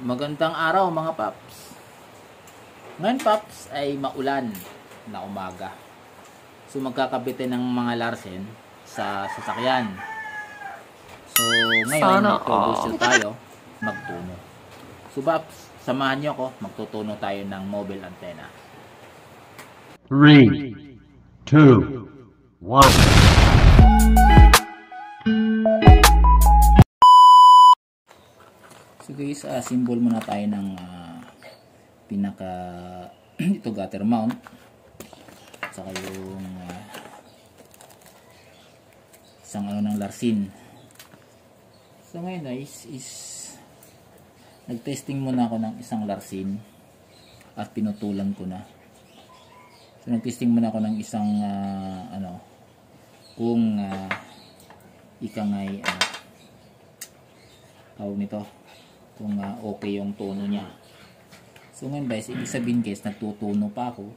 Magandang araw mga paps. Ngayon paps ay maulan na umaga. So magkakabitin ng mga Larsen sa sasakyan. So ngayon mag-troubleshoot tayo, magtuno. So paps, samahan niyo ako, magtutuno tayo ng mobile antenna. 3, 2, 1. So guys, symbol muna tayo ng pinaka ito gutter mount. Saka yung isang ng Larsen. So ngayon guys is nag-testing muna ako ng isang Larsen at pinutulan ko na. So nag-testing muna ako ng isang kung ikangay tawag nito, kung okay yung tono niya. So ngayon guys, ibig sabihin guys, nagtutuno pa ako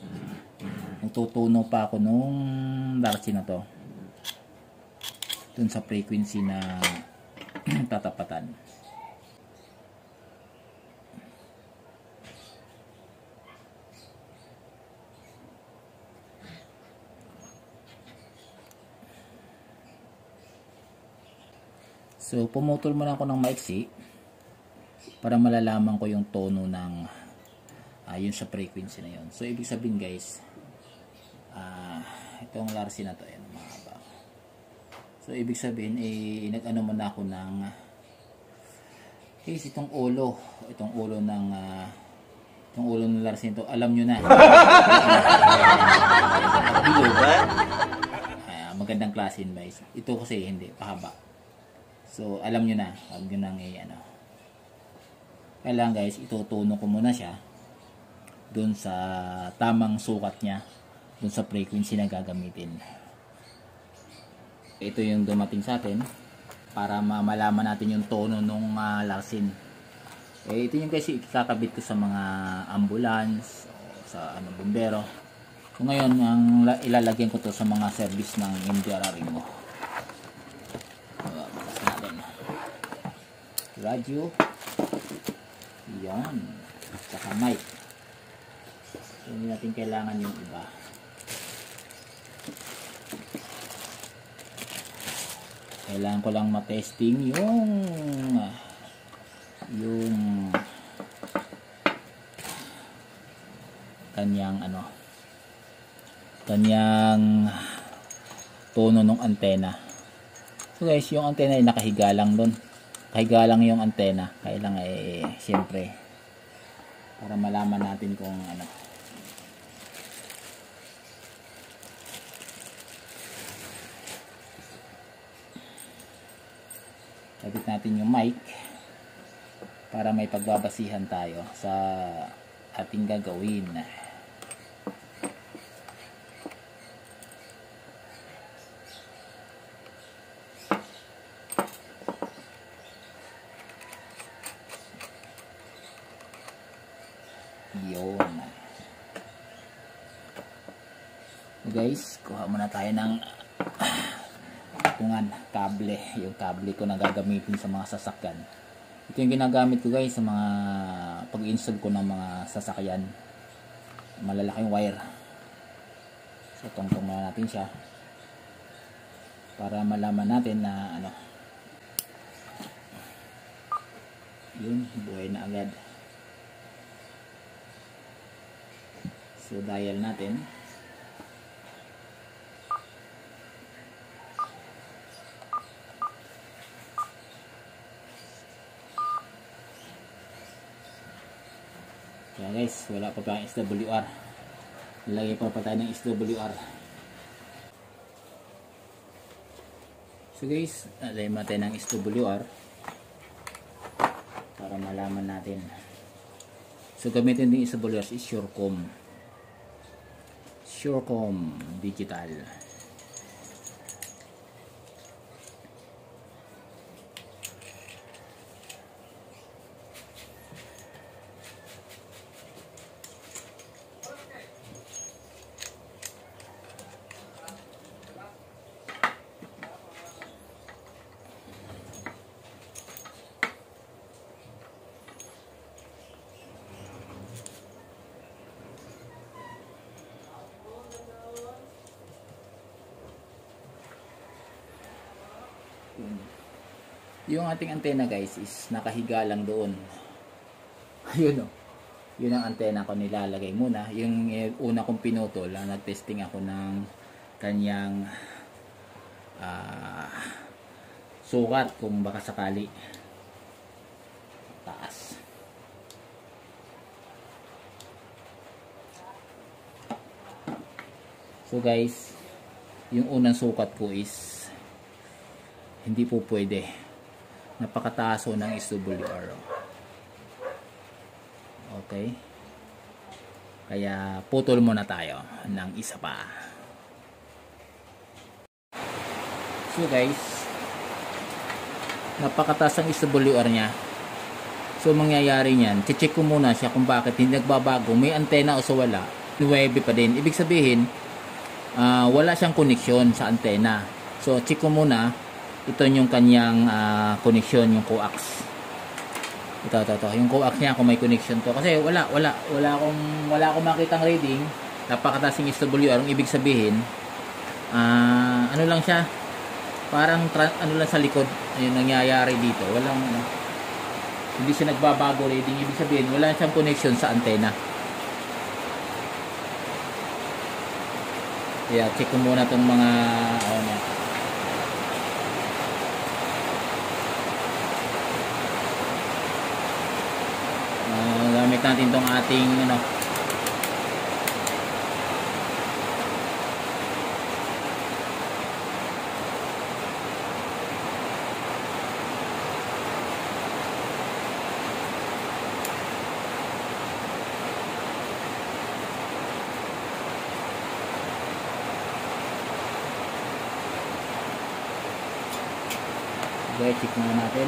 nung Larsen na to dun sa frequency na tatapatan. So pumutol muna ako ng maiksi para malalaman ko yung tono ng yun sa frequency na yun. So ibig sabihin guys, itong Larsen na to, ayan, mahaba. So ibig sabihin nag-ano muna ako ng guys, itong ulo ng Larsen to, alam nyo na. Magandang klase yun guys. Ito kasi hindi, pahaba. So alam nyo na, huwag nyo nang kailangan guys, itutuno ko muna siya dun sa tamang sukat niya, dun sa frequency na gagamitin. Ito yung dumating sa atin para malaman natin yung tono ng Larsen. Ito yung guys ikakabit ko sa mga ambulance o sa bumbero. So ngayon ilalagyan ko to sa mga service ng MDRR mo. Radio, yan, saka mic. So, hindi natin kailangan yung iba. Kailangan ko lang matesting yung kanyang tono ng antena. So guys, yung antena ay nakahiga lang doon. Kahiga lang yung antena. Kailangan siyempre para malaman natin kung kabit natin yung mic para may pagbabasihan tayo sa ating gagawin. Yun. Guys, kuha muna tayo ng kable. Yung kable ko na gagamitin sa mga sasakyan. Ito yung ginagamit ko guys sa mga pag-install ko ng mga sasakyan. Malalaking wire. So tungtong muna natin siya para malaman natin na yun, buhay na agad. So dial natin. Kaya guys, wala pa ang SWR. Lagay pa tayo ng SWR. So guys, lagay natin ng SWR para malaman natin. So gamitin din SWR is Surecom Digital. Yung ating antena guys is nakahiga lang doon. Ayun o. Yun ang antena ko nilalagay muna. Yung una kong pinutol, nag-testing ako ng kanyang sukat kung baka sakali taas. So guys, yung unang sukat ko is hindi po pwede. Napakataas ng SWR. Okay. Kaya putol muna tayo ng isa pa. So guys, napakataas ang SWR niya. So mangyayari niyan, check ko muna siya kung bakit hindi nagbabago. May antena o so wala. 9 pa din. Ibig sabihin, wala siyang koneksyon sa antena. So check ko muna. Ito yung kanyang connection, yung coax. Ito. Yung coax niya kung may connection to. Kasi wala akong makitang reading. Napakataas yung SWR. Ang ibig sabihin, ano lang siya? Parang ano lang sa likod. Ayun nangyayari dito. Hindi siya nagbabago reading. Ibig sabihin, wala siyang connection sa antena. Kaya check ko muna tong mga gamit natin tong ating okay, check muna natin.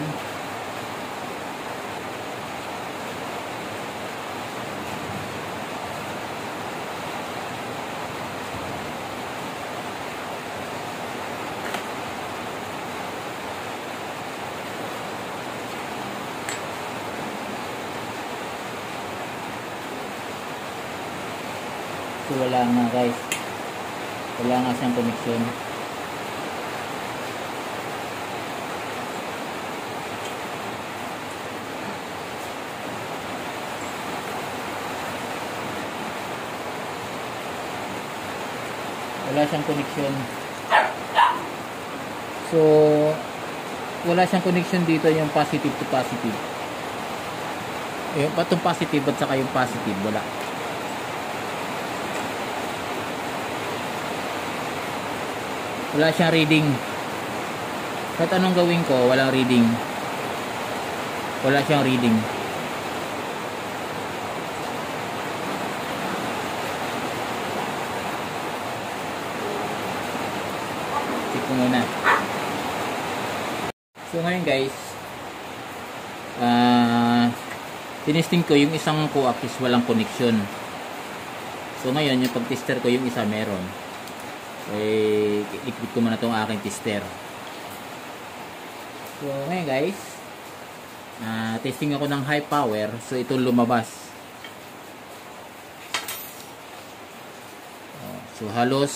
So wala nga guys, wala nga siyang connection. Wala siyang connection. So wala siyang connection dito, yung positive to positive. Yung patong positive at saka yung positive wala. Wala siyang reading. Kahit anong gawin ko, walang reading. Wala siyang reading. Check ko muna. So ngayon guys, tinesting ko yung isang coax is walang connection. So ngayon yung pag-tester ko yung isa meron. Iklik ko muna itong aking tester. So ngayon guys, testing ako ng high power. So ito lumabas. So halos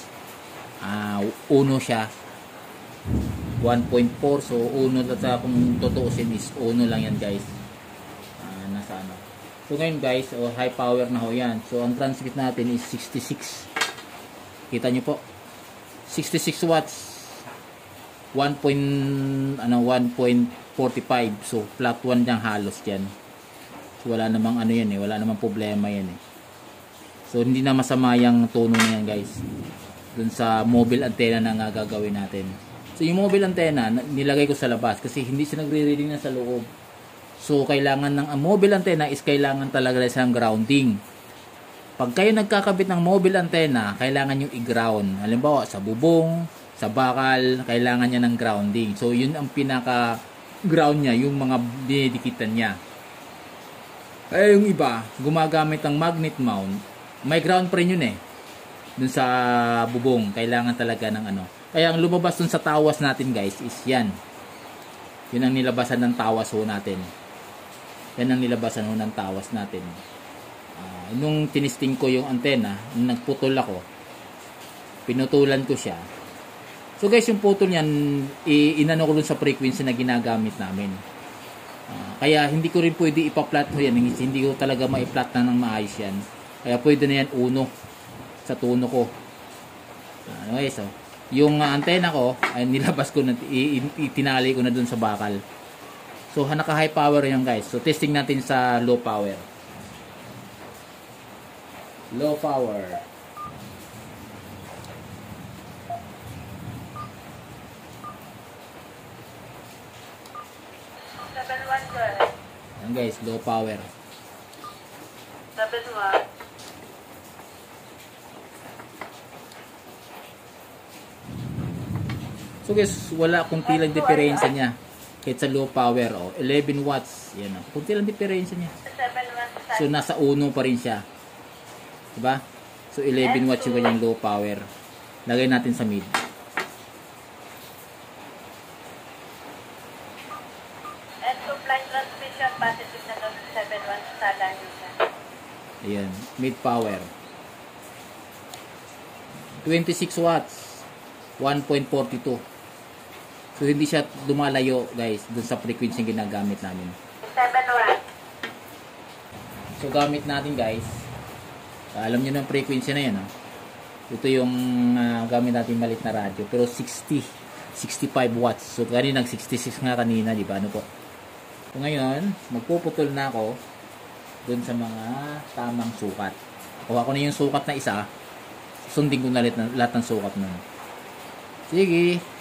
1 siya, 1.4. So 1 at kung tutuusin is 1 lang yan guys. Nasa ano. So ngayon guys, high power na ho yan. So ang transmit natin is 66. Kita nyo po, 66 watts, 1.45. So flat 1 dyan halos dyan. So wala namang ano yan wala namang problema yan So hindi na masama yung tono na yan guys dun sa mobile antenna na gagawin natin. So yung mobile antenna nilagay ko sa labas kasi hindi siya nagre-reading na sa loob. So kailangan ng mobile antenna is kailangan talaga siyang grounding. Pag kayo nagkakabit ng mobile antenna, kailangan yung i-ground. Halimbawa, sa bubong, sa bakal, kailangan niya ng grounding. So, yun ang pinaka-ground niya, yung mga dinidikitan niya. Kaya yung iba, gumagamit ng magnet mount, may ground pa rin yun dun sa bubong, kailangan talaga ng Kaya ang lumabas dun sa tawas natin guys, is yan. Yun ang nilabasan ng tawas ho natin. Yan ang nilabasan ho ng tawas natin. Nung tinisting ko yung antena, nung nagputol ako, pinutulan ko siya. So guys, yung putol niyan, inano ko dun sa frequency na ginagamit namin. Kaya hindi ko rin pwede ipa-flat mo yan. Hindi ko talaga ma-flat na ng maayos yan. Kaya pwede na yan uno sa tono ko. Okay, so yung antena ko ay nilabas ko na, itinali ko na dun sa bakal. So naka-high power yan guys. So testing natin sa low power. Low power. Yan guys, low power. 7-1. So guys, wala kunti lang diferensya niya. Kahit sa low power, 11 watts. Yan, kunti lang diferensya niya. 7-1. So nasa 1 pa rin siya. Diba? So 11 watts yung kanyang low power. Lagay natin sa mid. And supply transmission positive na doon 7-1 sa layo niya. Ayan, mid power. 26 watts. 1.42. So hindi siya lumalayo guys dun sa frequency yung ginagamit namin. 7-1. So gamit natin guys. Alam niyo na yung frequency na yan. Ito yung gamit natin malit na radyo. Pero 65 watts. So kanina 66 nga kanina, di ba? Ano po? So ngayon, magpuputol na ako dun sa mga tamang sukat. Kuha ko na yung sukat na isa. Sundin ko na lahat ng sukat nun. Sige.